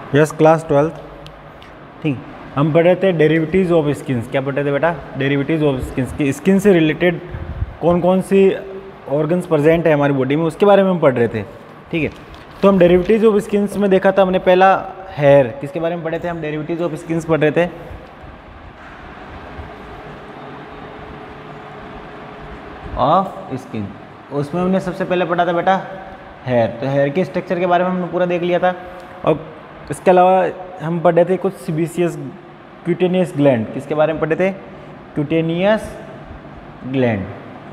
Yes class 12th। ठीक, हम पढ़ रहे थे डेरिवेटिव्स ऑफ स्किन्स। क्या पढ़ रहे थे बेटा? डेरिवेटिव्स ऑफ स्किन्स की स्किन से रिलेटेड कौन कौन सी ऑर्गन्स प्रेजेंट है हमारी बॉडी में, उसके बारे में हम पढ़ रहे थे। ठीक है, तो हम डेरिवेटिव्स ऑफ स्किन्स में देखा था हमने पहला हेयर। किसके बारे में पढ़े थे हम? डेरिवेटिव्स ऑफ स्किन्स पढ़ रहे थे। ऑफ स्किन, उसमें हमने सबसे पहले पढ़ा था बेटा हेयर। तो हेयर के स्ट्रक्चर के बारे में हमने पूरा देख लिया था। और इसके अलावा हम पढ़े थे कुछ सीबीसीएस क्यूटेनियस ग्लैंड। किसके बारे में पढ़े थे? Cutaneous gland.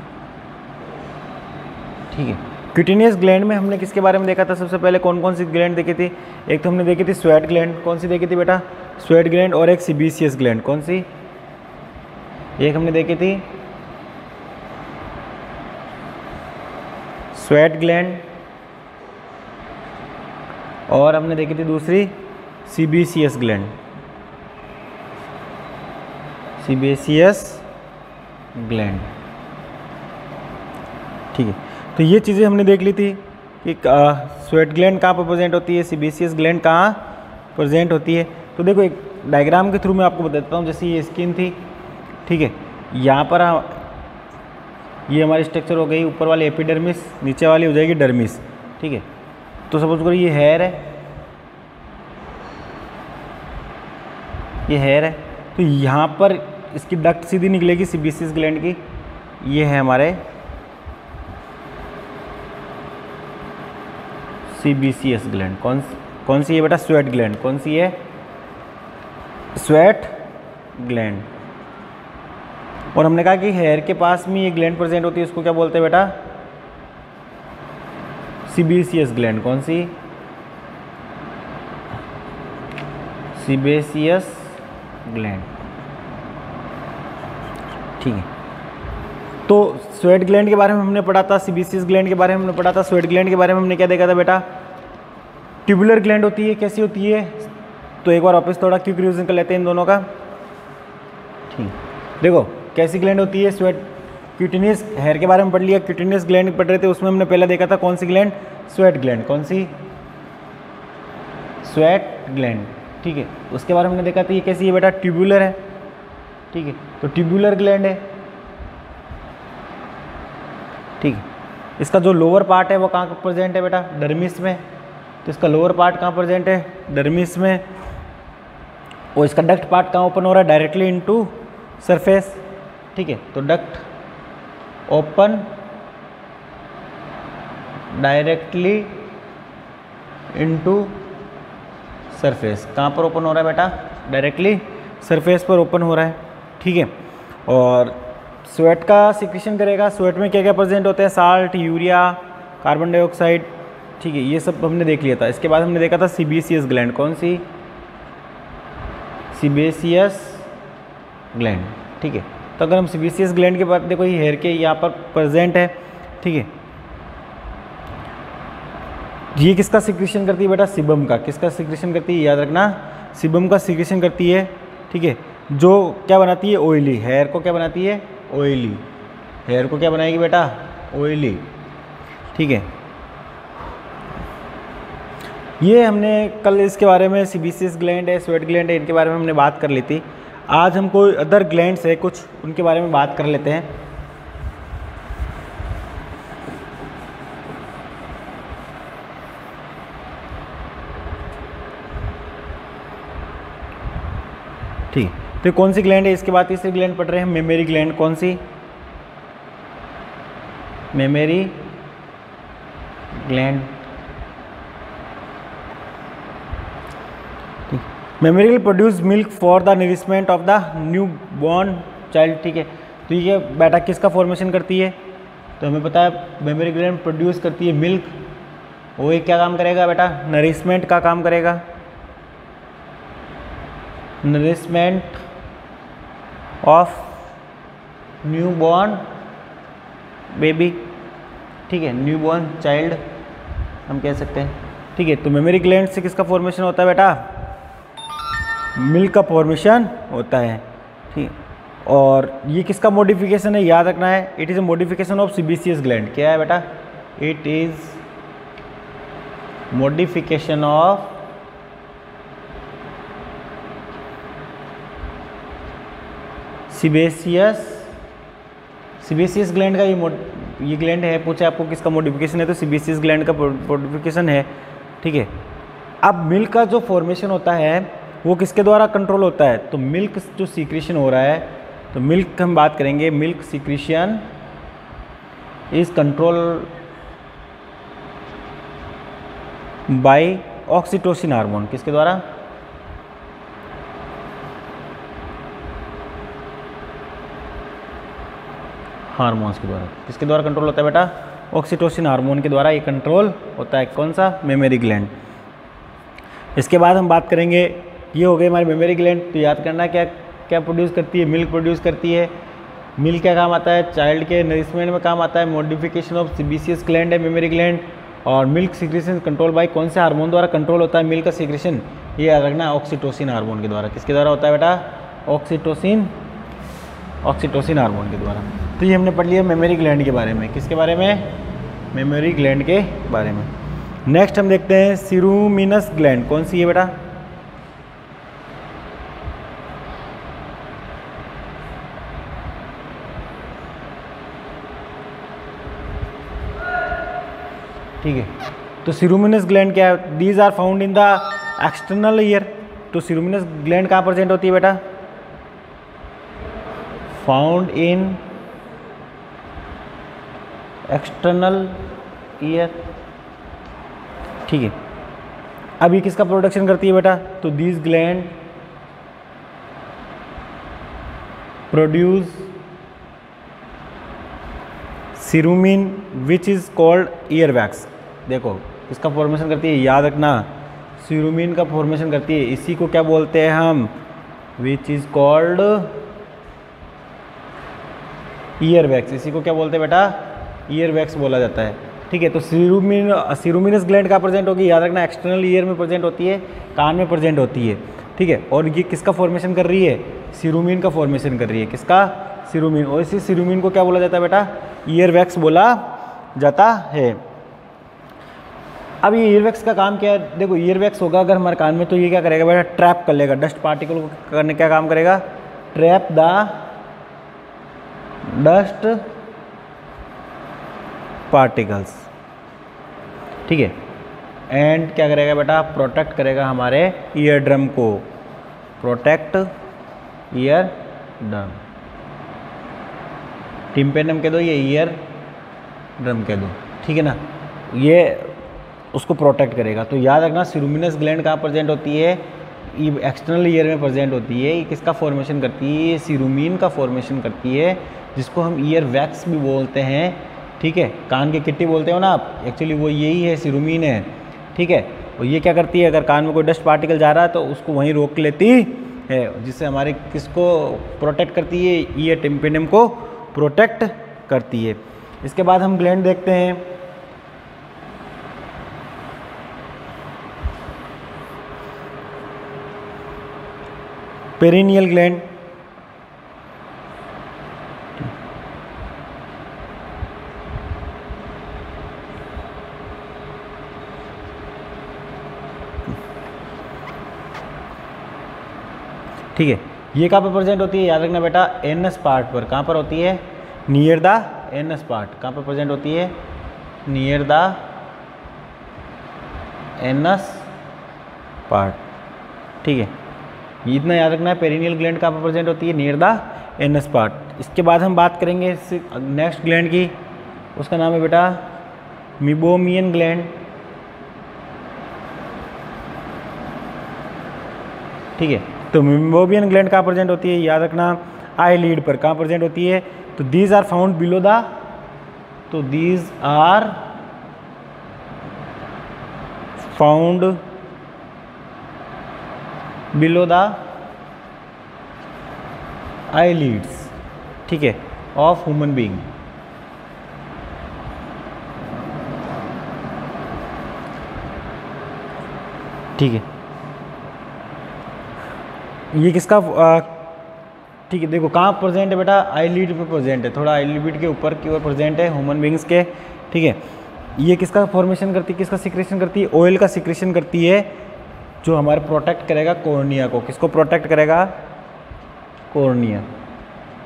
ठीक है, क्यूटेनियस ग्लैंड में हमने किसके बारे में देखा था? सबसे पहले कौन कौन सी ग्लैंड देखी थी? एक तो हमने देखी थी स्वेट ग्लैंड। कौन सी देखी थी बेटा? Sweat gland. और एक सीबीसीएस ग्लैंड। कौन सी? एक हमने देखी थी स्वेट ग्लैंड और हमने देखी थी दूसरी सीबीसीएस ग्लैंड। CBCS gland. ठीक है, तो ये चीज़ें हमने देख ली थी कि स्वेट ग्लैंड कहाँ पर प्रेजेंट होती है, सीबीसीएस ग्लैंड कहाँ प्रेजेंट होती है। तो देखो एक डायग्राम के थ्रू मैं आपको बता देता हूँ। जैसे ये स्किन थी, ठीक है, यहाँ पर ये हमारी स्ट्रक्चर हो गई, ऊपर वाली एपिडर्मिस, नीचे वाली हो जाएगी डर्मिस। ठीक है, तो सपोज करो ये हेयर है, ये हेयर है, तो यहाँ पर इसकी डक्ट सीधी निकलेगी सीबीसीएस ग्लैंड की। ये है हमारे सीबीसीएस ग्लैंड। कौन सी है बेटा? Sweat gland. कौन सी है? Sweat gland. और हमने कहा कि हेयर के पास में ये ग्लैंड प्रेजेंट होती है, उसको क्या बोलते हैं बेटा? Sebaceous gland. कौन सी? CBCS gland. ठीक है, तो स्वेट ग्लैंड के बारे में हमने पढ़ा था, सीबीसीएस ग्लैंड के बारे में हमने पढ़ा था। स्वेट ग्लैंड के बारे में हमने क्या देखा था बेटा? ट्यूबुलर ग्लैंड होती है। कैसी होती है? तो एक बार वापस थोड़ा क्विक रिवीजन कर लेते हैं इन दोनों का। ठीक, देखो कैसी ग्लैंड होती है? स्वेट क्यूटेनियस, हेयर के बारे में पढ़ लिया, क्यूटेनियस ग्लैंड पढ़ रहे थे, उसमें हमने पहले देखा था कौन सी ग्लैंड? Sweat gland. कौन सी? Sweat gland. ठीक है, उसके बारे में हमने देखा था ये कैसी है बेटा? ट्यूबुलर है। ठीक है, तो ट्यूबुलर ग्लैंड है। ठीक है, इसका जो लोअर पार्ट है वो कहाँ प्रेजेंट है बेटा? डर्मिस में। तो इसका लोअर पार्ट कहाँ प्रेजेंट है? डर्मिस में। और इसका डक्ट पार्ट कहाँ ओपन हो रहा है? Directly into surface. ठीक है, तो duct open directly into surface. कहाँ पर ओपन हो रहा है बेटा? डायरेक्टली सरफेस पर ओपन हो रहा है। ठीक है, और स्वेट का सिक्रीशन करेगा। स्वेट में क्या क्या प्रेजेंट होते हैं? Salt, urea, carbon dioxide. ठीक है, ये सब हमने देख लिया था। इसके बाद हमने देखा था सीबीसीएस ग्लैंड। कौन सी? CBCS gland. ठीक है, तो अगर हम सीबीसीएस ग्लैंड के बाद देखो ये हेयर के यहाँ पर प्रेजेंट है। ठीक है, ये किसका सिक्रीशन करती है बेटा? सीबम का। किसका सिक्रीशन करती है? याद रखना, सीबम का सिक्रीशन करती है। ठीक है, जो क्या बनाती है? ऑयली। हेयर को क्या बनाती है? ऑयली। हेयर को क्या बनाएगी बेटा? ऑयली। ठीक है, ये हमने कल इसके बारे में सीबीसीएस ग्लैंड है, स्वेट ग्लैंड है, इनके बारे में हमने बात कर ली थी। आज हम कोई अदर ग्लैंड्स है कुछ, उनके बारे में बात कर लेते हैं। ठीक, तो कौन सी ग्लैंड है? इसके बाद तीसरी ग्लैंड पढ़ रहे हैं, मेमरी ग्लैंड। कौन सी? Mammary gland. Mammary will produce milk for the nourishment of the newborn child. ठीक है, तो ये बेटा किसका फॉर्मेशन करती है? तो हमें पता है मेमरी ग्लैंड प्रोड्यूस करती है मिल्क। वो ये क्या काम करेगा बेटा? नरिशमेंट का काम करेगा। Nourishment of newborn baby. ठीक है, न्यू बॉर्न चाइल्ड हम कह सकते हैं। ठीक है, तो मेमरी ग्लैंड से किसका फॉर्मेशन होता है बेटा? मिल्क का फॉर्मेशन होता है। ठीक, और ये किसका मॉडिफिकेशन है? याद रखना है, it is a modification of sebaceous gland. क्या है बेटा? It is modification of sebaceous gland का ये ग्लैंड है, पूछे आपको किसका मॉडिफिकेशन है तो सीबेसियस ग्लैंड का मॉडिफिकेशन है, ठीक है। अब मिल्क का जो फॉर्मेशन होता है वो किसके द्वारा कंट्रोल होता है, तो मिल्क जो सीक्रेशन हो रहा है, तो मिल्क हम बात करेंगे, milk secretion is control by oxytocin hormone, किसके द्वारा, हार्मोन्स के द्वारा। किसके द्वारा कंट्रोल होता है बेटा, ऑक्सीटोसिन हार्मोन के द्वारा ये कंट्रोल होता है। कौन सा, मेमोरी ग्लैंड। इसके बाद हम बात करेंगे, ये हो गई हमारी मेमोरी ग्लैंड, तो याद करना क्या क्या प्रोड्यूस करती है, मिल्क प्रोड्यूस करती है। मिल्क क्या काम आता है, चाइल्ड के नरिशमेंट में काम आता है, मॉडिफिकेशन ऑफ सीबेसियस ग्लैंड है मेमोरी ग्लैंड। और मिल्क सीक्रेशन कंट्रोल बाय कौन से हार्मोन द्वारा कंट्रोल होता है मिल्क का सीक्रेशन, ये याद रखना, ऑक्सीटोसिन हार्मोन के द्वारा। किसके द्वारा होता है बेटा, ऑक्सीटोसिन हार्मोन के द्वारा। तो ये हमने पढ़ लिया मेमोरी ग्लैंड के बारे में। किसके बारे में, मेमोरी ग्लैंड के बारे में। नेक्स्ट हम देखते हैं सीरूमिनस ग्लैंड, कौन सी है बेटा, ठीक है। तो सीरूमिनस ग्लैंड क्या है, these are found in the external ear. तो सीरूमिनस ग्लैंड कहाँ प्रेजेंट होती है बेटा, फाउंड इन एक्सटर्नल ईयर, ठीक है। अब ये किसका प्रोडक्शन करती है बेटा, तो these gland produce cerumen which is called ear wax. देखो किसका फॉर्मेशन करती है, याद रखना, सीरूमिन का फॉर्मेशन करती है, इसी को क्या बोलते हैं हम, which is called ear wax. इसी को क्या बोलते हैं बेटा, ईयर वैक्स बोला जाता है, ठीक है। तो सीरूमिनस ग्लैंड का प्रेजेंट होगी, याद रखना, एक्सटर्नल ईयर में प्रेजेंट होती है, कान में प्रेजेंट होती है, ठीक है। और ये किसका फॉर्मेशन कर रही है, सीरूमिन का फॉर्मेशन कर रही है, किसका, सीरूमिन। और इसी सीरूमिन को क्या बोला जाता है बेटा, ईयर वैक्स बोला जाता है। अब ये ईयर वैक्स का काम क्या है, देखो ईयर वैक्स होगा अगर हमारे कान में, तो ये क्या करेगा बेटा, ट्रैप कर लेगा डस्ट पार्टिकल को, करने क्या काम करेगा, ट्रैप द डस्ट पार्टिकल्स, ठीक है। एंड क्या करेगा बेटा, प्रोटेक्ट करेगा हमारे ईयर ड्रम को, प्रोटेक्ट ईयर ड्रम, टिम्पेनम कह दो, ये ईयर ड्रम कह दो, ठीक है ना, ये उसको प्रोटेक्ट करेगा। तो याद रखना, सीरूमिनस ग्लैंड कहाँ प्रेजेंट होती है, ये एक्सटर्नल ईयर में प्रेजेंट होती है। ये किसका फॉर्मेशन करती है, ये सीरूमिन का फॉर्मेशन करती है, जिसको हम ईयर वैक्स भी बोलते हैं, ठीक है। कान की किट्टी बोलते हो ना आप, एक्चुअली वो यही है, सीरूमिन है, ठीक है। और ये क्या करती है, अगर कान में कोई डस्ट पार्टिकल जा रहा है तो उसको वहीं रोक लेती है, जिससे हमारे किसको प्रोटेक्ट करती है, ईयर टिम्पेनम को प्रोटेक्ट करती है। इसके बाद हम ग्लैंड देखते हैं, पेरिनियल ग्लैंड, ठीक है। ये कहाँ पर प्रेजेंट होती है, याद रखना बेटा, एनस पार्ट पर। कहाँ पर होती है, नियर द एनस पार्ट। कहाँ पर प्रेजेंट होती है, नियर द एनस पार्ट, ठीक है। ये इतना याद रखना है, पेरिनियल ग्लैंड कहाँ पर प्रेजेंट होती है, नियर द एनस पार्ट। इसके बाद हम बात करेंगे नेक्स्ट ग्लैंड की, उसका नाम है बेटा मीबोमियन ग्लैंड, ठीक है। तो मीबोमियन ग्लैंड कहाँ प्रेजेंट होती है, याद रखना, आई लीड पर। कहाँ प्रेजेंट होती है, तो these are found below the, तो these are found below the eyelids, ठीक है, ऑफ ह्यूमन बीइंग, ठीक है। ये किसका, ठीक है, देखो कहाँ प्रेजेंट है बेटा, आई लीड पे प्रेजेंट है, थोड़ा आई लीड के ऊपर की ओर प्रेजेंट है ह्यूमन बींग्स के, ठीक है। ये किसका फॉर्मेशन करती है, किसका सिक्रेशन करती है, ऑयल का सिक्रेशन करती है, जो हमारे प्रोटेक्ट करेगा कॉर्निया को। किसको प्रोटेक्ट करेगा, कॉर्निया,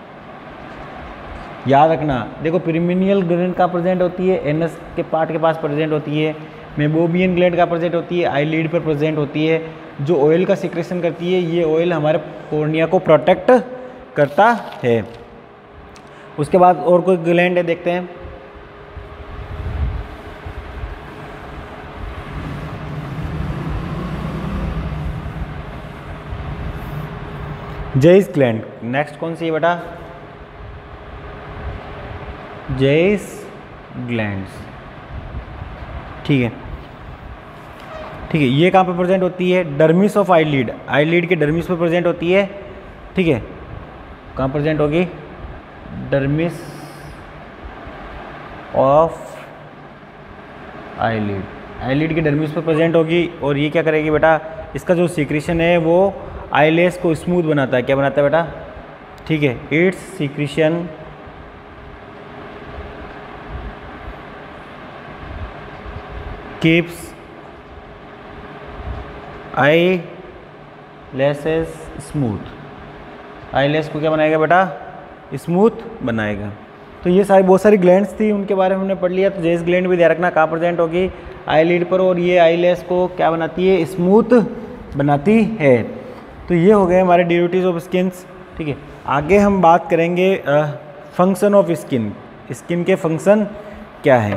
याद रखना, देखो पिरिमिनियल ग्लैंड का प्रेजेंट होती है, एनस के पार्ट के पास प्रेजेंट होती है, मेबोबियन ग्लैंड का प्रेजेंट होती है, आईलिड पर प्रेजेंट होती है। जो ऑयल का सिक्रेशन करती है, ये ऑयल हमारे कॉर्निया को प्रोटेक्ट करता है। उसके बाद और कोई ग्लैंड है, देखते हैं। जेइस ग्लैंड, नेक्स्ट कौन सी है बेटा? जेइस ग्लैंड्स, ठीक है, ठीक है। ये कहाँ पे प्रेजेंट होती है? डर्मिस ऑफ आईलिड, आईलिड के डर्मिस पे प्रेजेंट होती है, ठीक है। कहाँ प्रेजेंट होगी? डर्मिस ऑफ आईलिड, आईलिड के डर्मिस पे प्रेजेंट होगी। और ये क्या करेगी बेटा? इसका जो सीक्रेशन है वो आईलेस को स्मूथ बनाता है। क्या बनाता है बेटा? ठीक है, it's secretion keeps eyelashes smooth, eyelash को क्या बनाएगा बेटा? स्मूथ बनाएगा। तो ये सारी बहुत सारी ग्लैंड्स थी, उनके बारे में हमने पढ़ लिया। तो जेइस ग्लैंड भी ध्यान रखना कहाँ प्रेजेंट होगी? आईलिड पर, और ये आईलेस को क्या बनाती है? स्मूथ बनाती है। तो ये हो गए हमारे ड्यूटीज ऑफ स्किन्स, ठीक है। आगे हम बात करेंगे फंक्शन ऑफ स्किन, स्किन के फंक्शन क्या है।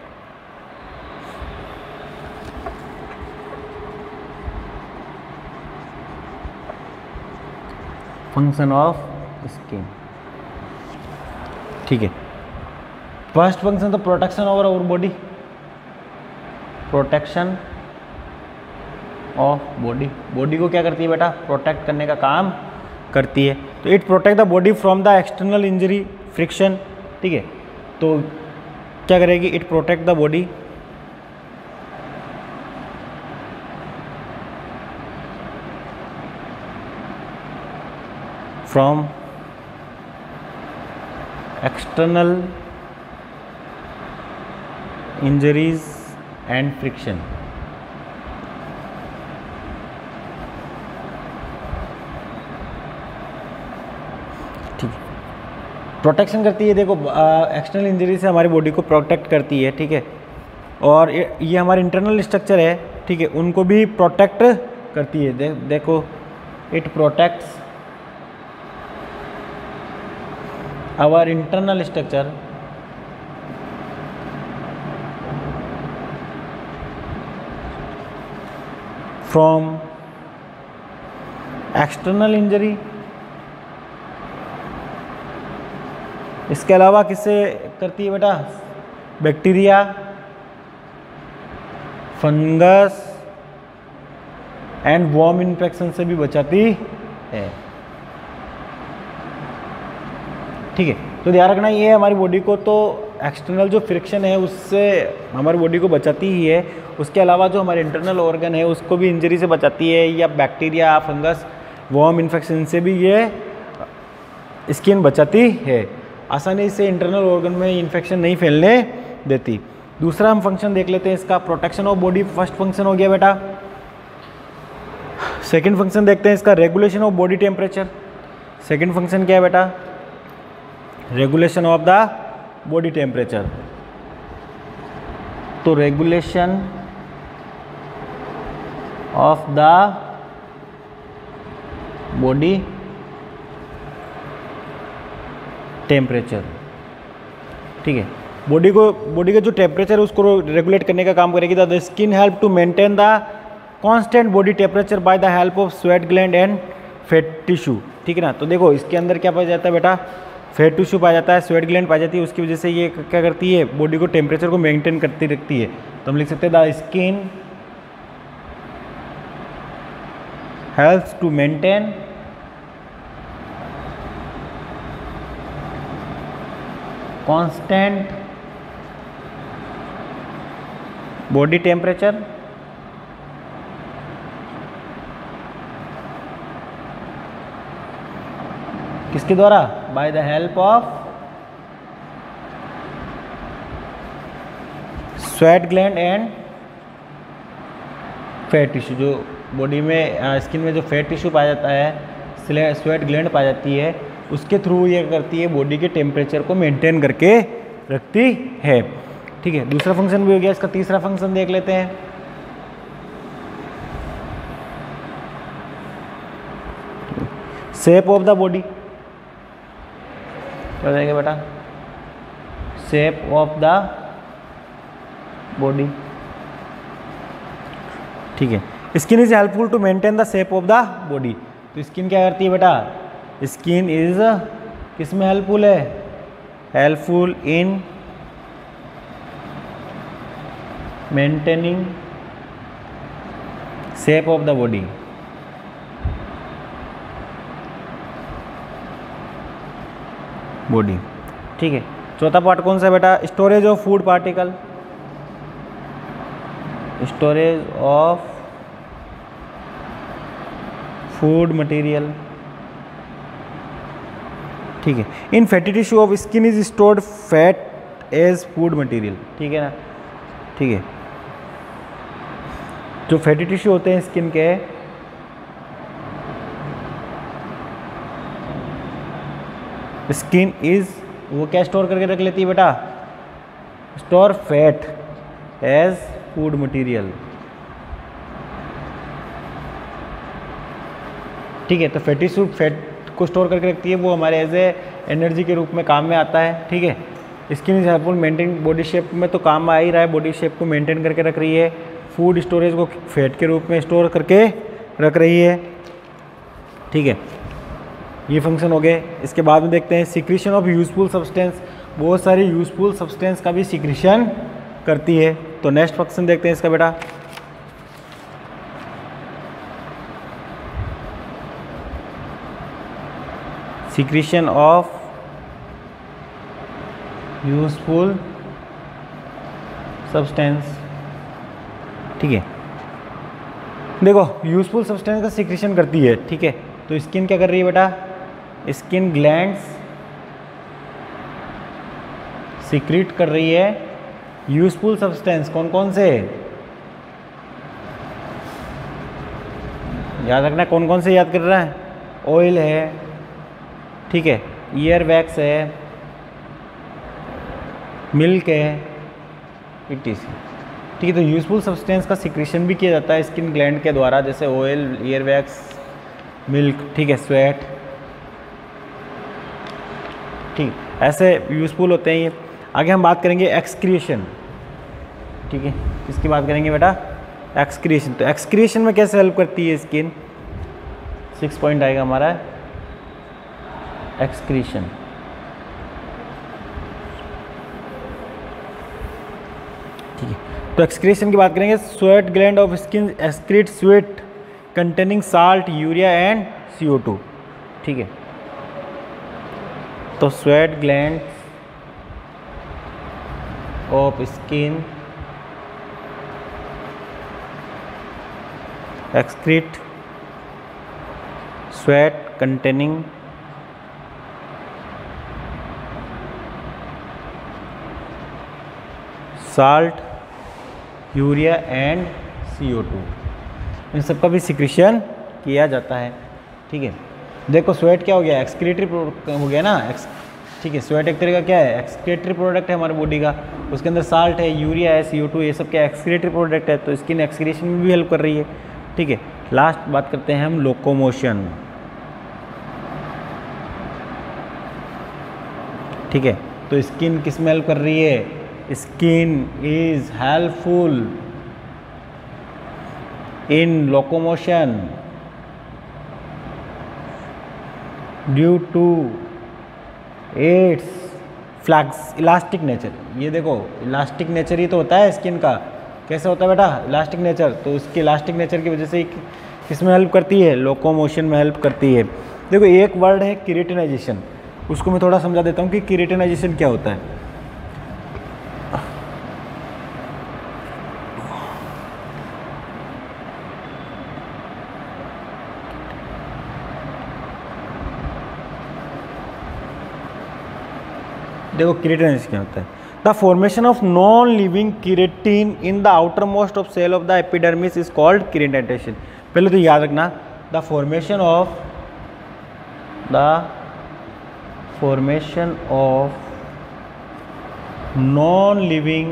फंक्शन ऑफ स्किन, ठीक है। फर्स्ट फंक्शन तो protection over our body, protection of body, body को क्या करती है बेटा? प्रोटेक्ट करने का काम करती है। तो it protect the body from the external injury, friction, ठीक है। तो क्या करेगी? It protect the body from external injuries and friction, ठीक है। प्रोटेक्शन करती है, देखो एक्सटर्नल इंजरी से हमारी बॉडी को प्रोटेक्ट करती है, ठीक है। और ये हमारे इंटरनल स्ट्रक्चर है, ठीक है, उनको भी प्रोटेक्ट करती है। देखो it protects our internal structure from external injury. इसके अलावा किससे करती है बेटा? Bacteria, fungus and worm infection से भी बचाती है, ठीक है। तो ध्यान रखना, ये हमारी बॉडी को तो एक्सटर्नल जो फ्रिक्शन है उससे हमारी बॉडी को बचाती ही है। उसके अलावा जो हमारे इंटरनल ऑर्गन है उसको भी इंजरी से बचाती है, या बैक्टीरिया, फंगस, वॉर्म इन्फेक्शन से भी ये स्किन बचाती है। आसानी से इंटरनल ऑर्गन में इन्फेक्शन नहीं फैलने देती। दूसरा हम फंक्शन देख लेते हैं इसका, protection of body. First function हो गया बेटा। सेकंड फंक्शन देखते हैं इसका, regulation of body temperature. Second function क्या है बेटा? Regulation of the body temperature. तो regulation of the body temperature, ठीक है। बॉडी का जो टेम्परेचर है उसको रेगुलेट करने का काम करेगी। The skin help to maintain the constant body temperature by the help of sweat gland and fat tissue, ठीक है ना। तो देखो इसके अंदर क्या पाया जाता है बेटा? फैट टिश्यू पाया जाता है, स्वेट ग्लैंड पाई जाती है। उसकी वजह से ये क्या करती है? बॉडी को टेम्परेचर को मेंटेन करती रखती है। तो हम लिख सकते हैं the skin helps to maintain constant body temperature किसके द्वारा? By the help of sweat gland and fat tissue. जो बॉडी में स्किन में जो फैट टिश्यू पाया जाता है, स्वेट ग्लैंड पाई जाती है, उसके थ्रू ये करती है, बॉडी के टेम्परेचर को मेंटेन करके रखती है। ठीक है, दूसरा फंक्शन भी हो गया। इसका तीसरा फंक्शन देख लेते हैं। शेप ऑफ द बॉडी, क्या देखेंगे बेटा? Shape of the body. ठीक है, skin is helpful to maintain the shape of the body. तो स्किन क्या करती है बेटा? स्किन इज किस में हेल्पफुल है? Helpful in maintaining shape of the body. Body. ठीक है, चौथा पार्ट कौन सा है बेटा? Storage of food particle. Storage of food material. ठीक है, in fatty tissue of skin is stored fat as food material. ठीक है ना? ठीक है, जो फैटी टिश्यू होते हैं स्किन के, स्किन इज वो क्या स्टोर करके रख लेती है बेटा? Store fat as food material. ठीक है, तो फैटी टिश्यू फैट को स्टोर करके रखती है, वो हमारे एज ए एनर्जी के रूप में काम में आता है। ठीक है, skin is helpful maintain body shape में तो काम आ ही रहा है, बॉडी शेप को मेंटेन करके रख रही है। फूड स्टोरेज को फैट के रूप में स्टोर करके रख रही है। ठीक है, ये फंक्शन हो गए। इसके बाद में देखते हैं सिक्रीशन ऑफ यूजफुल सब्सटेंस। बहुत सारी यूजफुल सब्सटेंस का भी सिक्रीशन करती है। तो नेक्स्ट फंक्शन देखते हैं इसका बेटा। Secretion of useful substance. ठीक है, देखो यूजफुल सब्सटेंस का सिक्रीशन करती है। ठीक है, तो स्किन क्या कर रही है बेटा? स्किन ग्लैंड्स सीक्रेट कर रही है यूजफुल सब्सटेंस। कौन कौन से? याद रखना, कौन कौन से याद कर रहा है? ऑयल है, ठीक है, ईयर वैक्स है, मिल्क है, इटीसी। ठीक है, तो यूजफुल सब्सटेंस का सिक्रेशन भी किया जाता है स्किन ग्लैंड के द्वारा, जैसे ऑयल, ईयर वैक्स, मिल्क। ठीक है, स्वेट। ठीक, ऐसे यूजफुल होते हैं ये। आगे हम बात करेंगे एक्सक्रिएशन। ठीक है, किसकी बात करेंगे बेटा? एक्सक्रिएशन। तो एक्सक्रिएशन में कैसे हेल्प करती है स्किन? 6 पॉइंट आएगा हमारा एक्सक्रीशन। ठीक है, तो एक्सक्रीशन की बात करेंगे। Sweat gland of skin excrete sweat containing salt, urea and CO2। ठीक है, तो sweat gland of skin excrete sweat containing salt, urea and CO2। इन सबका भी सिक्रीशन किया जाता है। ठीक है, देखो स्वेट क्या हो गया? एक्सक्रीटरी हो गया ना। ठीक है, स्वेट एक तरह का क्या है? एक्सक्रीटरी प्रोडक्ट है हमारे बॉडी का। उसके अंदर साल्ट है, यूरिया है, CO2, ये सब क्या एक्सक्रीटरी प्रोडक्ट है। तो स्किन एक्सक्रीशन में भी हेल्प कर रही है। ठीक है, लास्ट बात करते हैं हम लोकोमोशन। ठीक है, तो स्किन किस में हेल्प कर रही है? Skin is helpful in locomotion due to its flex elastic nature. ये देखो इलास्टिक नेचर ही तो होता है स्किन का। कैसे होता है बेटा? Elastic nature. तो उसके इलास्टिक नेचर की वजह से किसमें हेल्प करती है? लोकोमोशन में हेल्प करती है। देखो एक वर्ड है केराटिनाइजेशन, उसको मैं थोड़ा समझा देता हूँ कि केराटिनाइजेशन क्या होता है। देखो केराटिनाइजेशन क्या होता है? The formation of non living keratin in the outermost of cell of the epidermis is called keratinization. पहले तो याद रखना, the formation of the formation of non-living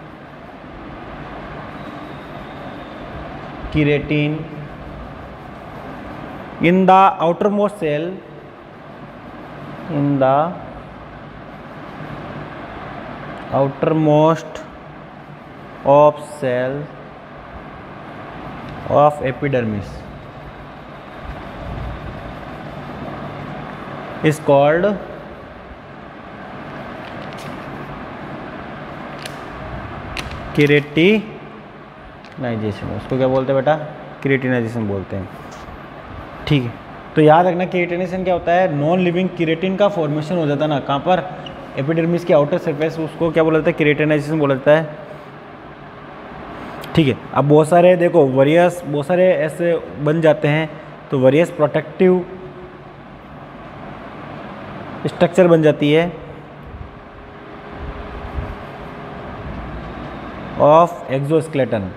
keratin in the outermost cell, in the outermost of cell of epidermis is called keratinization. उसको क्या बोलते हैं बेटा? केरेटिनाइजेशन बोलते हैं। ठीक है, तो याद रखना केरेटिनाइजेशन क्या होता है? नॉन लिविंग केरेटिन का फॉर्मेशन हो जाता है ना, कहाँ पर? एपिडर्मिस की आउटर सरफेस, उसको क्या बोला जाता है? केरेटिनाइजेशन बोला जाता है। ठीक है, अब बहुत सारे देखो वेरियस बहुत सारे ऐसे बन जाते हैं, तो वेरियस प्रोटेक्टिव स्ट्रक्चर बन जाती है ऑफ एक्सोस्केलेटन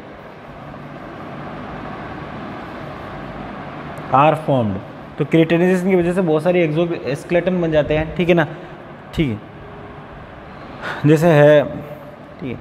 आर फॉर्म्ड। तो केरेटिनाइजेशन की वजह से बहुत सारी एक्सोस्केलेटन बन जाते हैं। ठीक है ना? ठीक है, जैसे है, ठीक है,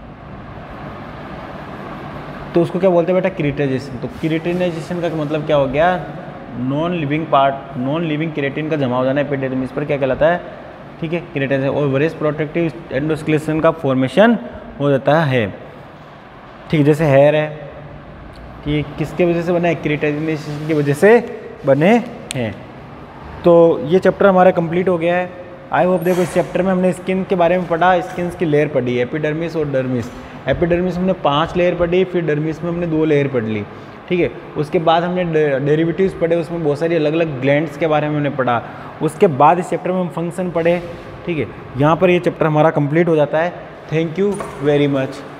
तो उसको क्या बोलते हैं बेटा? केरेटिनाइजेशन। तो केरेटिनाइजेशन का मतलब क्या हो गया? नॉन लिविंग केरेटिन का जमा हो जाना एपिडर्मिस पर, क्या कहलाता है? ठीक है, केरेटिनाइजेशन। और वेरियस प्रोटेक्टिव एंडोस्केलेटन का फॉर्मेशन हो जाता है। ठीक है, जैसे हेयर है, ठीक, किसके वजह से बना है? केरेटिनाइजेशन की वजह से बने हैं। तो ये चैप्टर हमारा कंप्लीट हो गया है। आई होप देखो इस चैप्टर में हमने स्किन के बारे में पढ़ा, स्किन की लेयर पढ़ी, एपिडर्मिस और डर्मिस। एपिडर्मिस में हमने 5 लेयर पढ़ी, फिर डर्मिस में हमने 2 लेयर पढ़ ली। ठीक है, उसके बाद हमने डेरिवेटिव्स पढ़े, उसमें बहुत सारी अलग अलग ग्लैंड्स के बारे में हमने पढ़ा। उसके बाद इस चैप्टर में हम फंक्शन पढ़े। ठीक है, यहाँ पर ये चैप्टर हमारा कंप्लीट हो जाता है। Thank you very much.